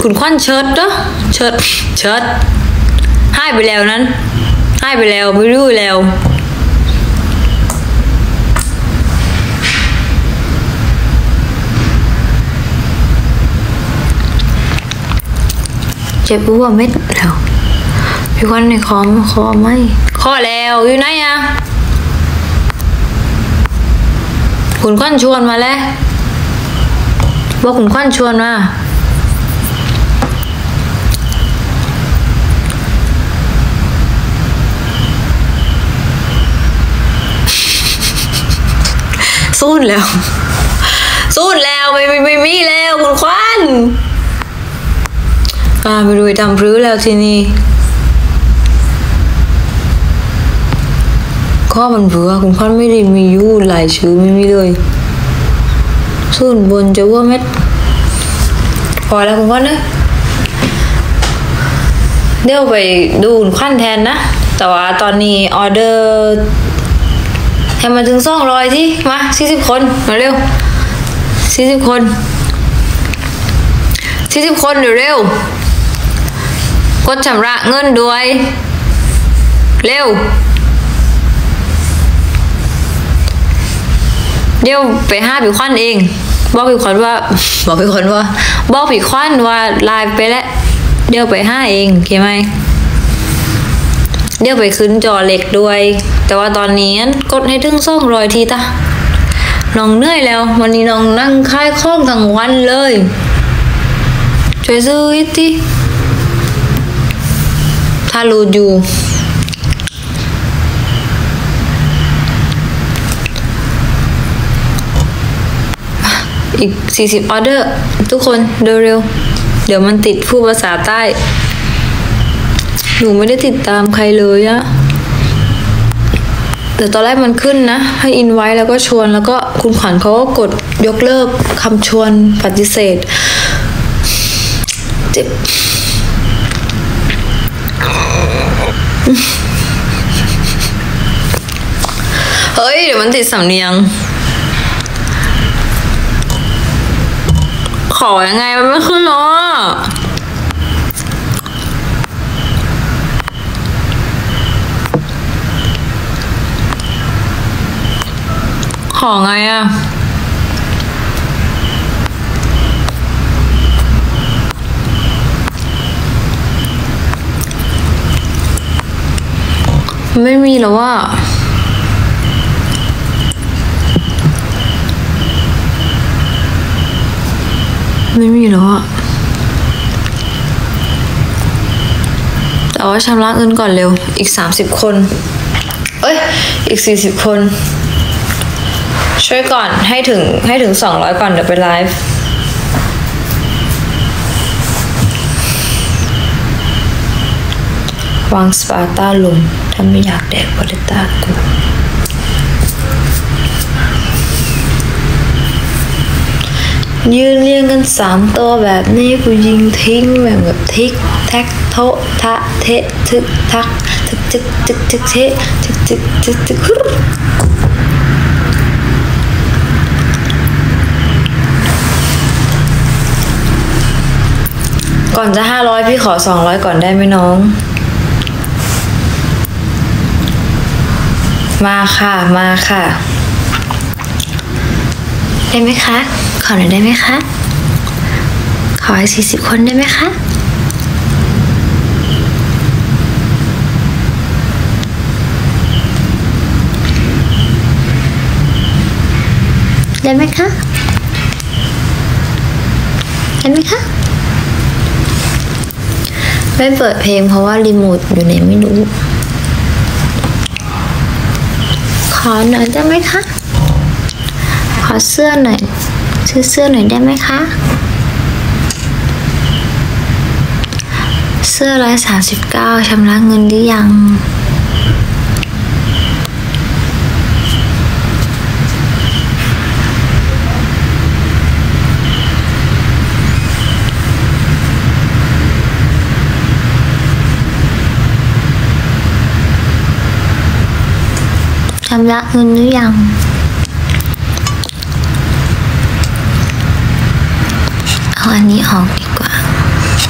คุณควันเชิดเนาะเชิดให้ไปแล้วนั้นให้ไปแล้วไม่รู้แล้วเจ็บหัวเม็ดแล้วพี่ควันในคอไม่คอแล้วอยู่ไหนอะคุณควันชวนมาแล้วบอกคุณควันชวนมาสู้แล้วไม่มีแล้วคุณควันไปดูทำพลื้แล้วทีนี้ข้อมันเบื่อคุณควันไม่ได้มีอยู่หลายชื่อไม่มีเลยสู้บนจะว่าเม็ดพอแล้วคุณควันนะเดี๋ยวไปดูคุณควันแทนนะแต่ว่าตอนนี้ออเดอร์ให้มาถึง200ที่มา40คนมาเร็ว40คนเร็วกดชำระเงินด้วยเร็วเดี๋ยวไปหาพี่ควันเองบอกพี่ควันว่าไลน์ไปแล้วเดี๋ยวไปหาเองโอเคไหมเดี๋ยวไปขึ้นจอเหล็กด้วยแต่ว่าตอนนี้กดให้ถึง200ทีตาน้องเหนื่อยแล้ววันนี้น้องนั่งค่ายข้องทั้งวันเลยช่วยซื้ออีกทีถ้ารู้อยู่อีก40ออเดอร์ทุกคนเร็วเดี๋ยวมันติดผู้ภาษาใต้หนูไม่ได้ติดตามใครเลยอะแต่ตอนแรกมันขึ้นนะให้อินไว้แล้วก็ชวนแล้วก็คุณขวัญเขาก็กดยกเลิกคำชวนปฏิเสธเจ็บเฮ้ยเดี๋ยวมันติดสำเนียงขอยังไงมันไม่ขึ้นเนาะขอไงอะไม่มีแล้วว่าไม่มีแล้วอะแต่ว่าชำระเงินก่อนเร็วอีก30คนอีก40คนช่วยก่อนให้ถึง200ก่อนเดี๋ยวไปไลฟ์วางสปาร์ต้าลงถ้าไม่อยากแดกพอลิต้ากูยืนเรียงกัน3ตัวแบบนี้กูยิงทิ้งแบบทิกแท็กโททะเททึกทักทึกจึกจึกจึกเททึกจึกจึกจึกก่อนจะ500พี่ขอ200ก่อนได้ไหมน้องมาค่ะได้ไหมคะขอหน่อยได้ไหมคะขอให้40คนได้ไหมคะได้ไหมคะไม่เปิดเพลงเพราะว่ารีโมทอยู่ไหนไม่รู้ขอหน่อยได้ไหมคะขอเสื้อหน่อยซื้อเสื้อหน่อยได้ไหมคะเสื้อ139ชำระเงินหรือยังชำระเงินหรือยังเอาอันนี้ออกดีกว่า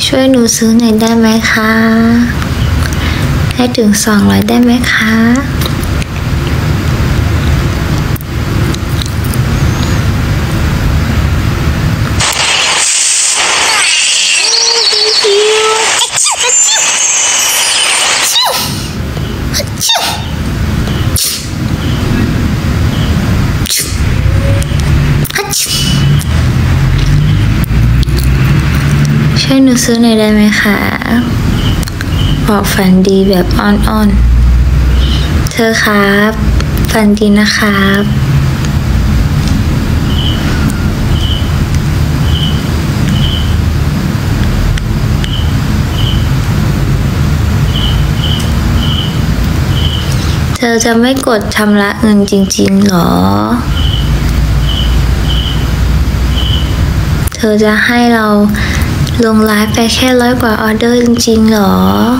ช่วยหนูซื้อหน่อยได้ไหมคะให้ถึง200ได้ไหมคะช่วยหนูซื้อหน่อยได้ไหมคะบอกฝันดีแบบอ่อนๆเธอครับฝันดีนะครับเธอจะไม่กดชำระเงินจริงๆหรอเธอจะให้เราลงไลฟ์ไปแค่100 กว่าออเดอร์จริงๆหร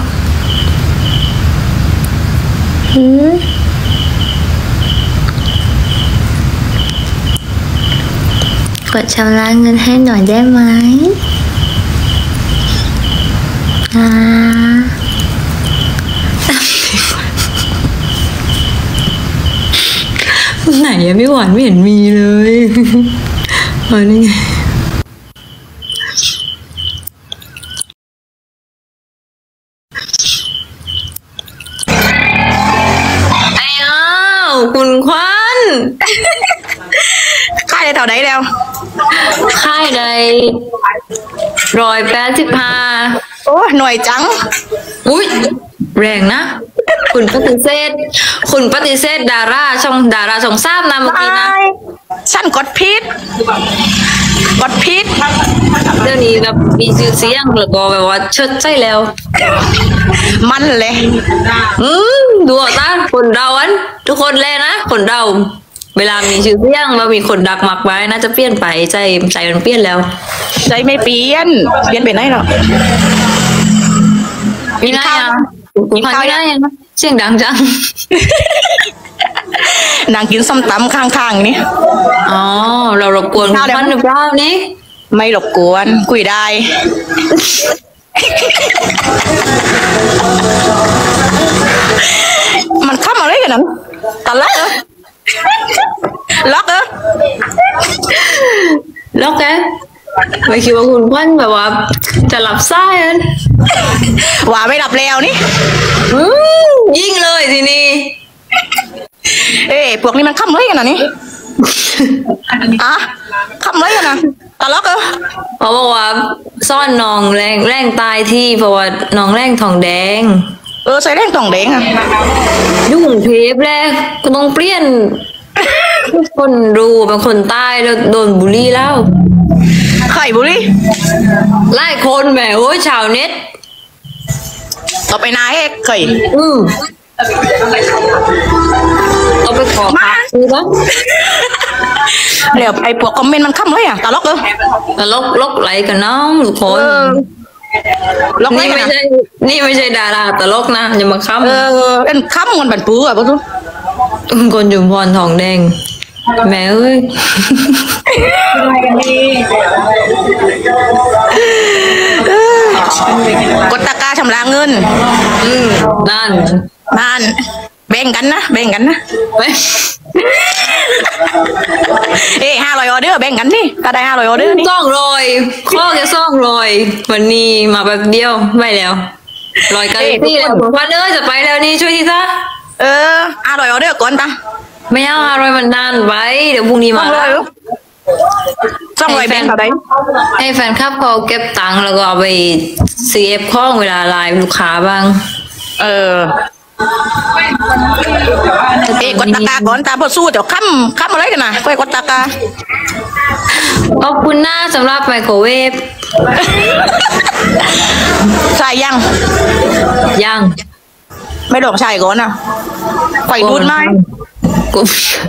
อกดชำระเงินให้หน่อยได้ไหมไหนอะพี่หวานไม่เห็นมีเลยอ๋อนี่ไงคุณควันค่ายได้เท่าไหนแล้วค่ายใด185 โอ้หน่วยจังอุ้ยแรงนะคุณปฏิเสธดาราช่องทราบนะเมื่อกี้นะฉันกดพิษเดี๋ยวนี้แบบมีชื่อเสียงแล้วก็แบบว่าเชิดใจแล้วมันเลยดูตาคนเราอันทุกคนเลยนะคนเราเวลามีชื่อเสียงมามีคนดักมักไว้น่าจะเปลี่ยนไปใจมันเปลี่ยนแล้วใจไม่เปลี่ยนไปไหนหรอมีอะไรอ่ะมีข้าวได้ยังเสียงดังจังนางกินส้มตำข้างๆนี่อ๋อเรารบกวนคุณหรือเปล่านี่ไม่รบกวนคุยได้มันเข้ามาอะไรกันนั้นตลกเหรอล็อกแกไม่คิดว่าคุณพันแบบว่าจะหลับไส้ว่าไม่หลับแล้วนี่ยิ่งเลยทีนี้พวกนี้มันค้ำเลยกันนะนี่ค้ำเลยกันนะตลกเหรอเขาบอกว่าซ่อนน้องแรงตายที่เพราะว่าน้องแรงทองแดงใส่แรงทองแดงยุ่งเทปแรกก็ต้องเปลี่ยนคนรู้เป็นคนใต้แล้วโดนบูลลี่แล้วใครบูลลี่ไล่คนแหมโอ้ยชาวเน็ตต่อไปนายเคยเอาไปขอมาซื้อบ้างเดี๋ยวไอ้พวกคอมเมนต์มันค้ำเลยตลกเหรอตลกไหลกันน้องทุกคนนี่ไม่ใช่ดาราตลกนะอย่ามาค้ำเป็นค้ำมันบันปื้อป่ะทุกคนจุ่มพรทองแดงแม่เอ้ยกดตะกร้าชำระเงินนั่นแบ่งกันนะ500 ออเดอร์แบ่งกันนี่ก็ได้500 ออเดอร์นี่ 200ข้อแค่200วันนี้มาแบบเดียวไม่แล้ว100กันนี่เลยวันจะไปแล้วนี่ช่วยทีซะ 500 ออเดอร์ก่อนปะไม่เอา500มันนานไว้เดี๋ยวพรุ่งนี้มา 200แบ่งเท่าไหร่ให้แฟนคลับเขาเก็บตังค์แล้วก็เอาไปซื้อเอฟข้องเวลาไลฟ์ลูกค้าบ้างกดตะกาก่อนตาพอสู้เดี๋ยวค้ำอะไรกันนะไปกดตะกาขอบคุณหน้าสำหรับไมโครเวฟใส่ยังไม่ดอกใส่ก่อนนะไฟดูดไหมกู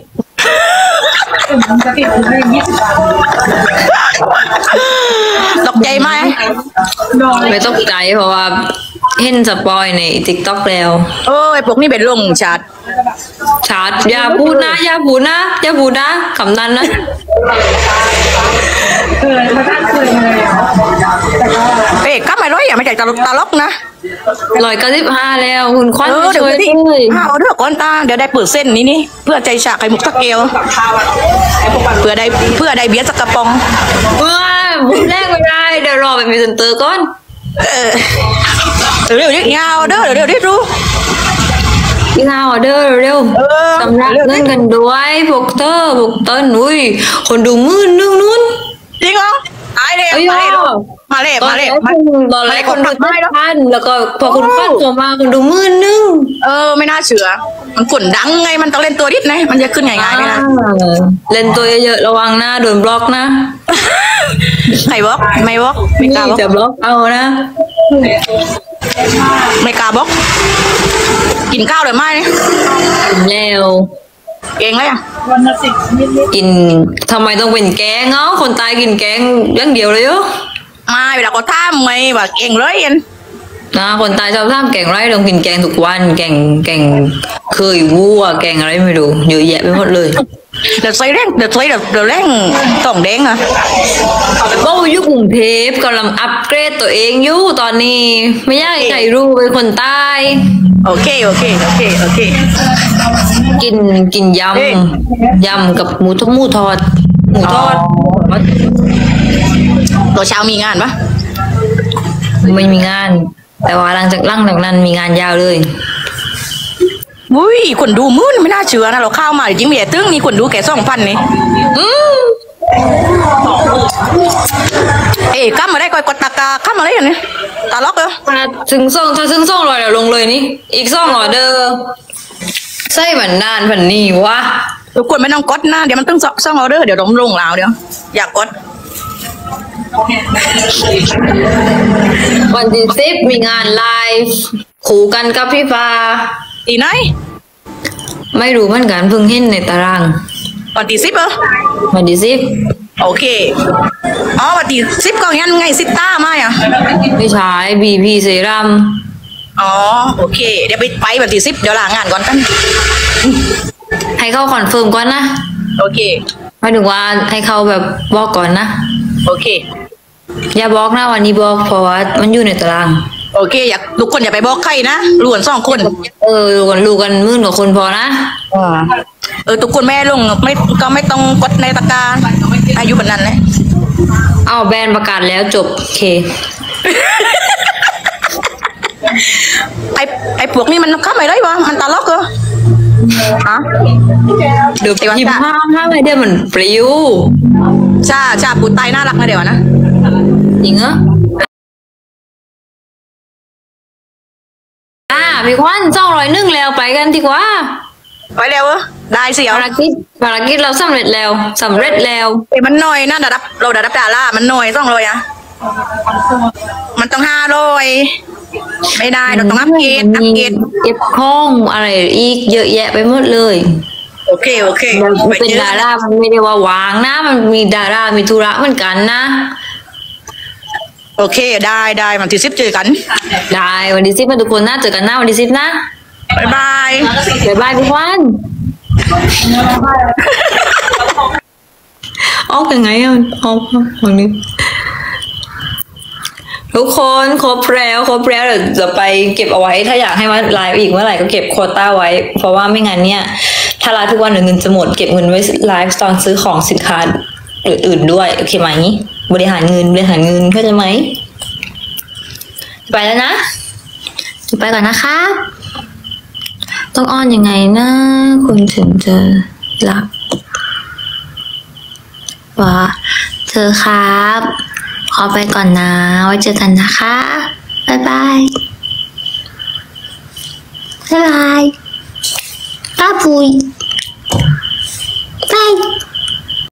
ตกใจไหมไม่ตกใจเพราะว่าเห็นสปอยใน TikTok แล้วไอ้พวกนี้เป็นลงชัดอย่าพูดนะคำนั้นนะก็ไม่ร้ร้อยอย่าไม่ใจตลกนะ 195แล้วคุณควันเดี๋ยวช่วยดิด้วยเอาเถอะก่อนตาเดี๋ยวได้เปิดเส้นนี่เพื่อใจฉากไข่มุกตะเกียวเพื่อได้เบียร์สักกระป๋องบุญแรกไม่ได้เดี๋ยวรอเป็นพรีเซนเตอร์ก่อนเร็วดิยาวเด้อเร็วดิรู้พี่ข้าวออเดอร์เร็วสำรับเงินกันด้วยพวกเธอพวกเต้นอุ้ยคนดูมืดนึงนู้นจริงเหรอตายเลยมาเลยตอนแรกคนดู7,000แล้วก็พอคุณฟันตัวมาคนดูมืดนึงไม่น่าเชื่อมันกดดังไงมันต้องเล่นตัวนิดนะมันจะขึ้นง่ายๆไม่นะเล่นตัวเยอะๆระวังนะโดนบล็อกนะใครบล็อกไม่บล็อกไม่กล้าบล็อกจะบล็อกเอานะไม่กล้าบล็อกกินข้าวเลยไหมแล้วเก่งเลยอ่ะกินทำไมต้องเป็นแกงเนาะคนตายกินแกงอย่างเดียวเลยเหรอมาเวลาเขาทำไงว่าเก่งเลยอันนะคนตายชอบทำแกงไรต้องกินแกงทุกวันแกงเคยวัวแกงอะไรไม่รู้เยอะแยะไปหมดเลยเดี๋ยวใส่แรงต่องแดงอ่ะเพราะว่าอยู่กรุงเทพกำลังอัปเกรดตัวเองอยู่ตอนนี้ ไม่อยากให้ใครรู้เป็นคนใต้โอเคกินยำกับหมูทอดตัวเช้ามีงานปะไม่มีงาน แต่ว่าหลังจากนั้นมีงานยาวเลยอุ้ยคนดูมื้นไม่น่าเชื่อนะเราเข้ามาจริงๆมีแต่ตึ้งมีคนดูแค่2,000นี่ข้ามมาได้ก่อยกดตากาข้ามมาได้ยังไงตาล็อกเหรอถ้าถึงซ่องลอยเดี๋ยวลงเลยนี่อีกซ่องออเดอร์ใช่เหมือนนานเหมือนนี่วะทุกคนไม่ต้องกดนะเดี๋ยวมันต้องซ่องออเดอร์เดี๋ยวลงแล้วเดี๋ยวอยากกดวันที่10มีงานไลฟ์ขู่กันกับพี่ฟ้าอีไหนไม่รู้เหมือนกันเพิ่งเห็นในตารางวันที่10เหรอวันที่โอเควันที่10ก็งั้นไงซิต้ามาอ่ะ 10ไม่ใช่บีเซรั่มโอเคเดี๋ยวไปวันที่10เดี๋ยวลางานก่อนกันให้เขาคอนเฟิร์มก่อนนะโอเคหมายถึงว่าให้เขาแบบบอกก่อนนะโอเคอย่าบอกนะวันนี้บอกเพราะว่ามันอยู่ในตารางโอเคทุกคนอย่าไปบอกใครนะล้วน2 คนรู้กันมื่นกว่าคนพอนะทุกคนแม่ลงไม่ต้องกดในตะกร้าอายุแบบนั้นเลยเอาแบนประกาศแล้วจบโอเคไอ้พวกนี้มันเข้าไม่ได้วะมันตลกเหรอฮะเดี๋ยวพิมพ์ห้ามไม่ได้มันปลิวชาปูไตน่ารักนะเดี๋ยวนะจริงเหรอพี่ควัน201แล้วไปกันดีกว่าไปเร็วได้สิเอาภารกิจเราสำเร็จแล้วมันหน่อยนะเราดับดารามันหน่อย200อะมันต้อง500ไม่ได้เราต้องอัปเกรดเก็บข้องอะไรอีกเยอะแยะไปหมดเลยโอเคเป็นดารามันไม่ได้ว่าวางนะมันมีดารามีธุระเหมือนกันนะโอเคได้วันที่10เจอกันได้วันที่10มาทุกคนนะเจอกันนะวันที่10นะบ๊ายบายพี่ควันออกยังไงอ่ะออกวันนี้ทุกคนครบแล้วเดี๋ยวจะไปเก็บเอาไว้ถ้าอยากให้มาไลฟ์อีกเมื่อไหร่ก็เก็บโควต้าไว้เพราะว่าไม่งั้นเนี่ยถ้าไลฟ์ทุกวันเดี๋ยวเงินจะหมดเก็บเงินไว้ไลฟ์ตอนซื้อของสินค้าอื่นๆด้วยโอเคไหมบริหารเงินเข้าใจไหมไปแล้วนะไปก่อนนะคะต้องอ้อนยังไงนะคุณถึงจะรักว่าเธอครับขอไปก่อนนะไว้เจอกันนะคะบ๊ายบายป้าปุย